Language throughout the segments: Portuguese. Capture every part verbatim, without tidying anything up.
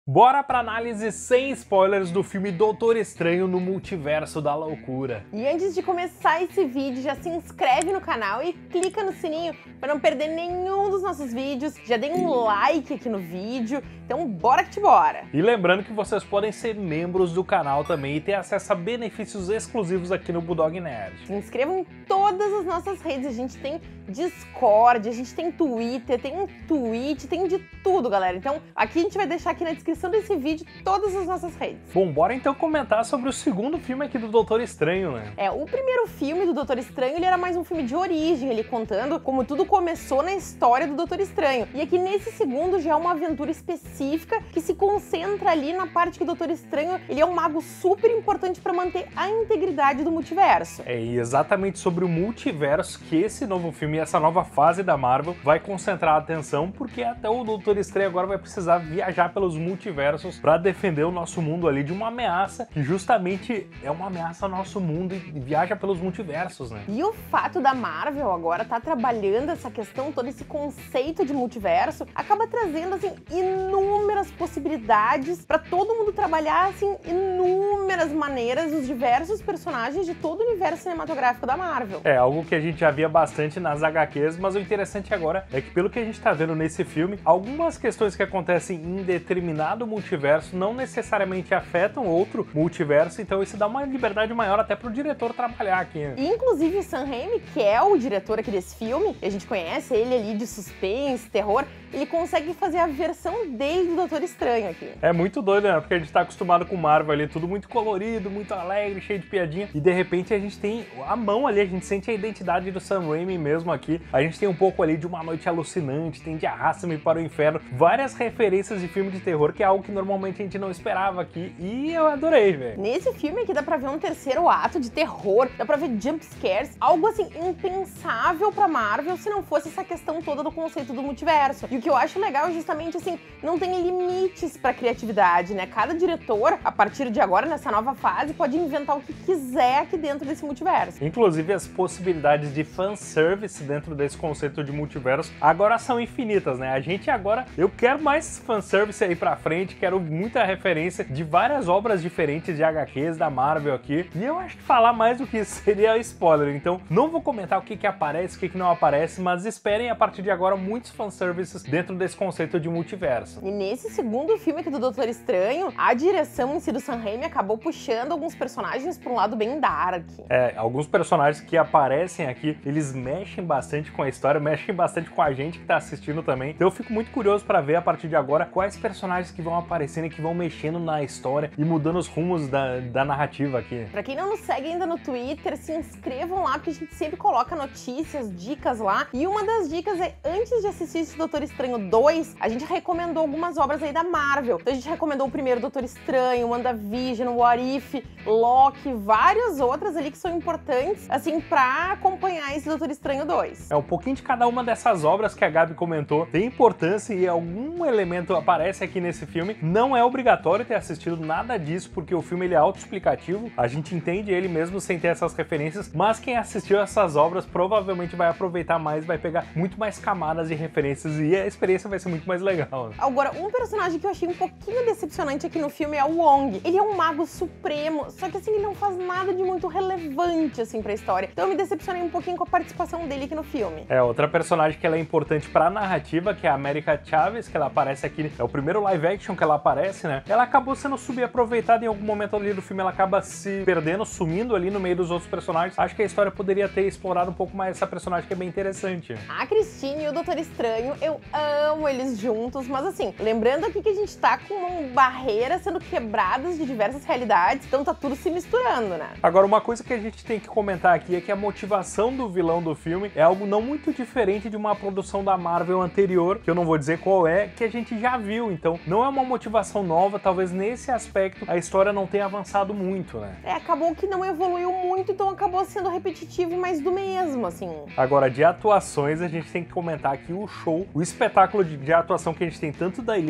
Bora pra análise sem spoilers do filme Doutor Estranho no Multiverso da Loucura. E antes de começar esse vídeo, já se inscreve no canal e clica no sininho para não perder nenhum dos nossos vídeos. Já dê um like aqui no vídeo, então bora que te bora! E lembrando que vocês podem ser membros do canal também e ter acesso a benefícios exclusivos aqui no Bulldog Nerd. Se inscrevam em todas as nossas redes, a gente tem Discord, a gente tem Twitter, tem Twitch, tem de tudo, galera. Então aqui a gente vai deixar aqui na descrição desse vídeo todas as nossas redes. Bom, bora então comentar sobre o segundo filme aqui do Doutor Estranho, né? É, o primeiro filme do Doutor Estranho, ele era mais um filme de origem, ele contando como tudo começou na história do Doutor Estranho. E aqui nesse segundo já é uma aventura específica que se concentra ali na parte que o Doutor Estranho, ele é um mago super importante para manter a integridade do multiverso. É exatamente sobre o multiverso que esse novo filme, essa nova fase da Marvel vai concentrar a atenção, porque até o Doutor Estranho agora vai precisar viajar pelos multiversos para defender o nosso mundo ali de uma ameaça que justamente é uma ameaça ao nosso mundo e viaja pelos multiversos, né? E o fato da Marvel agora tá trabalhando essa questão, todo esse conceito de multiverso, acaba trazendo assim inúmeras possibilidades para todo mundo trabalhar assim inúmeras maneiras os diversos personagens de todo o universo cinematográfico da Marvel. É algo que a gente já via bastante nas agá quês, mas o interessante agora é que pelo que a gente tá vendo nesse filme, algumas questões que acontecem em determinado multiverso não necessariamente afetam outro multiverso, então isso dá uma liberdade maior até pro diretor trabalhar aqui, né? E, inclusive o Sam Raimi, que é o diretor aqui desse filme, a gente conhece ele ali de suspense, terror, ele consegue fazer a versão dele do Doutor Estranho aqui. É muito doido, né? Porque a gente tá acostumado com Marvel ali, tudo muito colorido, muito alegre, cheio de piadinha, e de repente a gente tem a mão ali, a gente sente a identidade do Sam Raimi mesmo aqui, a gente tem um pouco ali de Uma Noite Alucinante, tem de Arrasta-me para o Inferno, várias referências de filme de terror, que é algo que normalmente a gente não esperava aqui, e eu adorei, velho. Nesse filme aqui dá pra ver um terceiro ato de terror, dá pra ver jump scares, algo assim impensável pra Marvel se não fosse essa questão toda do conceito do multiverso. E o que eu acho legal é justamente assim, não tem limites pra criatividade, né? Cada diretor, a partir de agora, nessa nova fase, pode inventar o que quiser aqui dentro desse multiverso. Inclusive as possibilidades de fanservice dentro desse conceito de multiverso agora são infinitas, né? A gente agora, eu quero mais fanservice aí pra frente, quero muita referência de várias obras diferentes de agá quês da Marvel aqui, e eu acho que falar mais do que isso seria spoiler, então não vou comentar o que que aparece, o que que não aparece, mas esperem a partir de agora muitos fanservices dentro desse conceito de multiverso. E nesse segundo filme aqui do Doutor Estranho, a direção em si do Sam Raimi acabou puxando alguns personagens para um lado bem dark. É, alguns personagens que aparecem aqui, eles mexem bastante com a história, mexem bastante com a gente que tá assistindo também, então eu fico muito curioso para ver a partir de agora quais personagens que vão aparecendo e que vão mexendo na história e mudando os rumos da, da narrativa aqui. Pra quem não nos segue ainda no Twitter, se inscrevam lá, porque a gente sempre coloca notícias, dicas lá. E uma das dicas é, antes de assistir esse Doutor Estranho dois, a gente recomendou algumas obras aí da Marvel. Então a gente recomendou o primeiro Doutor Estranho, WandaVision, What If, Loki, várias outras ali que são importantes, assim, pra acompanhar esse Doutor Estranho dois. É, um pouquinho de cada uma dessas obras que a Gabi comentou tem importância e algum elemento aparece aqui nesse filme. Não é obrigatório ter assistido nada disso, porque o filme ele é autoexplicativo, a gente entende ele mesmo sem ter essas referências, mas quem assistiu essas obras provavelmente vai aproveitar mais, vai pegar muito mais camadas de referências e a experiência vai ser muito mais legal, né? Agora, um personagem que eu achei um pouquinho decepcionante aqui no filme é o Wong. Ele é um mago supremo, só que assim, ele não faz nada de muito relevante assim pra história. Então eu me decepcionei um pouquinho com a participação dele aqui no filme. É, outra personagem que ela é importante pra narrativa, que é a América Chavez, que ela aparece aqui, é o primeiro live action que ela aparece, né? Ela acabou sendo subaproveitada em algum momento ali do filme, ela acaba se perdendo, sumindo ali no meio dos outros personagens. Acho que a história poderia ter explorado um pouco mais essa personagem que é bem interessante. A Christine e o Doutor Estranho, eu amo eles juntos, mas assim, lembrando aqui que a gente tá com barreiras sendo quebradas de diversas realidades, então tá tudo se misturando, né? Agora, uma coisa que a gente tem que comentar aqui é que a motivação do vilão do filme é algo não muito diferente de uma produção da Marvel anterior, que eu não vou dizer qual é, que a gente já viu, então não é uma motivação nova, talvez nesse aspecto a história não tenha avançado muito, né? É, acabou que não evoluiu muito, então acabou sendo repetitivo e mais do mesmo, assim. Agora, de atuações, a gente tem que comentar aqui o show, o espetáculo de, de atuação que a gente tem tanto da Elizabeth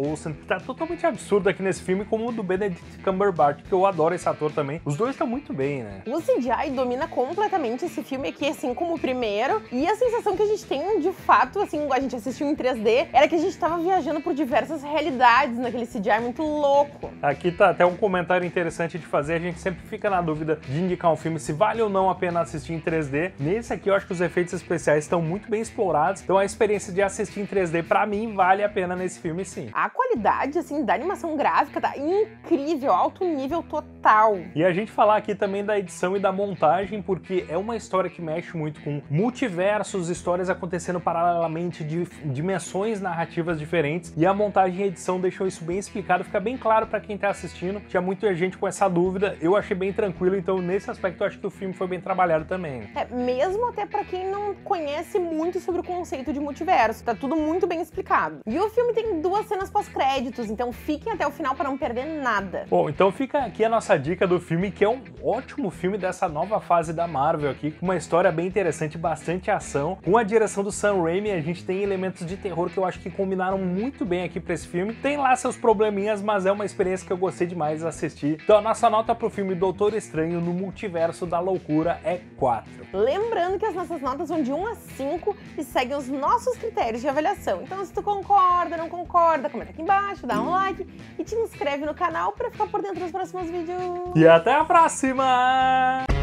Olsen, que tá totalmente absurdo aqui nesse filme, como o do Benedict Cumberbatch, que eu adoro esse ator também. Os dois estão muito bem, né? O C G I domina completamente esse filme aqui, assim como o primeiro, e a sensação que a gente tem, de fato, assim, a gente assistiu em três D, era que a gente tava viajando por diversas realidades naquele C G I muito louco. Aqui tá até um comentário interessante de fazer, a gente sempre fica na dúvida de indicar um filme se vale ou não a pena assistir em três D. Nesse aqui eu acho que os efeitos especiais estão muito bem explorados, então a experiência de assistir em três D pra mim vale a pena nesse filme sim. A qualidade, assim, da animação gráfica tá incrível, alto nível total. E a gente falar aqui também da edição e da montagem, porque é uma história que mexe muito com multiversos, histórias acontecendo paralelamente de dimensões narrativas diferentes, e a montagem e a edição deixam isso bem explicado, fica bem claro pra quem tá assistindo. Tinha muita gente com essa dúvida, eu achei bem tranquilo, então nesse aspecto eu acho que o filme foi bem trabalhado também. É, mesmo até pra quem não conhece muito sobre o conceito de multiverso, tá tudo muito bem explicado. E o filme tem duas cenas pós-créditos, então fiquem até o final para não perder nada. Bom, então fica aqui a nossa dica do filme, que é um ótimo filme dessa nova fase da Marvel aqui, com uma história bem interessante, bastante ação. Com a direção do Sam Raimi, a gente tem elementos de terror que eu acho que combinaram muito bem aqui pra esse filme. Tem lá seus probleminhas, mas é uma experiência que eu gostei demais de assistir. Então a nossa nota pro filme Doutor Estranho no Multiverso da Loucura é quatro. Lembrando que as nossas notas vão de um a cinco e seguem os nossos critérios de avaliação. Então se tu concorda, não concorda, comenta aqui embaixo, dá um like e te inscreve no canal pra ficar por dentro dos próximos vídeos. E até a próxima!